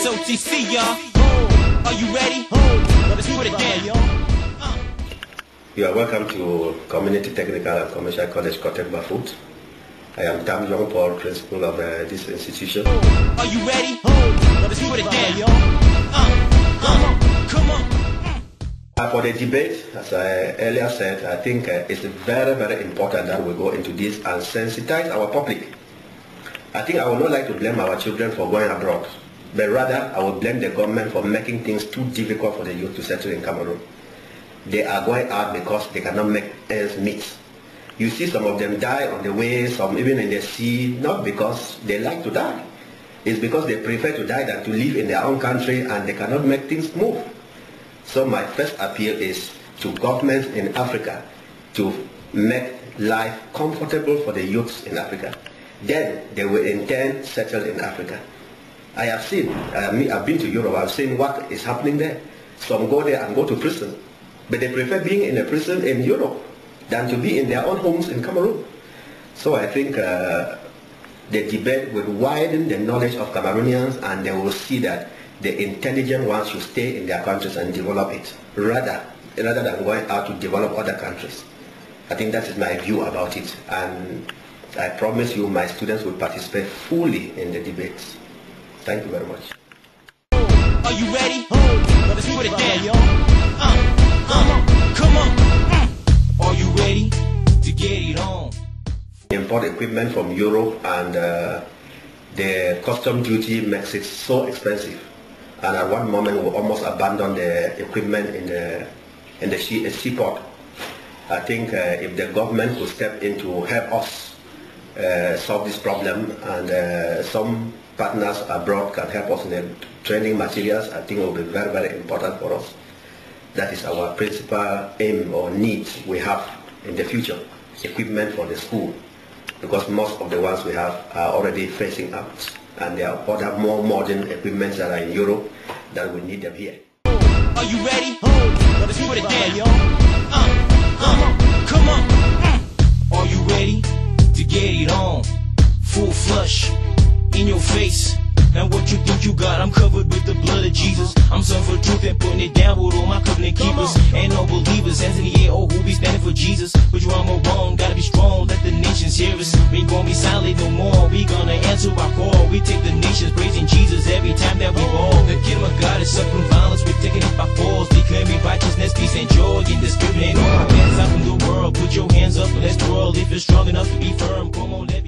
OTC, y'all. Are you ready? Let's put it down, y'all. You are welcome to Community Technical and Commercial College, Kotek Bafut. I am Tam Young Paul, principal of this institution. Are you ready? Let's put it down, y'all. Come on. For the debate, as I earlier said, I think it's very, very important that we go into this and sensitize our public. I think I would not like to blame our children for going abroad, but rather I would blame the government for making things too difficult for the youth to settle in Cameroon. They are going out because they cannot make ends meet. You see some of them die on the way, some even in the sea, not because they like to die. It's because they prefer to die than to live in their own country and they cannot make things move. So my first appeal is to governments in Africa to make life comfortable for the youths in Africa. Then they will in turn settle in Africa. I have seen, I've been to Europe, I've seen what is happening there. Some go there and go to prison, but they prefer being in a prison in Europe than to be in their own homes in Cameroon. So I think the debate will widen the knowledge of Cameroonians, and they will see that the intelligent ones should stay in their countries and develop it, rather than going out to develop other countries. I think that is my view about it, and I promise you my students will participate fully in the debates. Thank you very much. Are you ready? Let's put it down, y'all. Come on. Are you ready to get it on? Import equipment from Europe, and the custom duty makes it so expensive. And at one moment we almost abandoned the equipment in the seaport. I think if the government could step in to help us solve this problem, and some partners abroad can help us in the training materials, I think it will be very, very important for us. That is our principal aim or need we have in the future, equipment for the school, because most of the ones we have are already phasing out, and there are other more modern equipments that are in Europe that we need them here. Are you ready? Let's put it down, y'all. Come on. Are you ready to get it on? Full flush in your face. Now what you think you got, I'm covered with the blood of Jesus. I'm serving for truth and putting it down with all my covenant keepers. Ain't no believers, hands in the air, oh, who be standing for Jesus? But you wrong or wrong, gotta be strong, let the nations hear us. We ain't gonna be silent no more, we gonna answer our call. We take the nations praising Jesus every time that we ball. The kingdom of God is suffering violence, we're taking it by force. Declaring righteousness, peace and joy in the spirit. Ain't no hands out from the world, put your hands up, let's twirl. If it's strong enough to be firm, come on, let's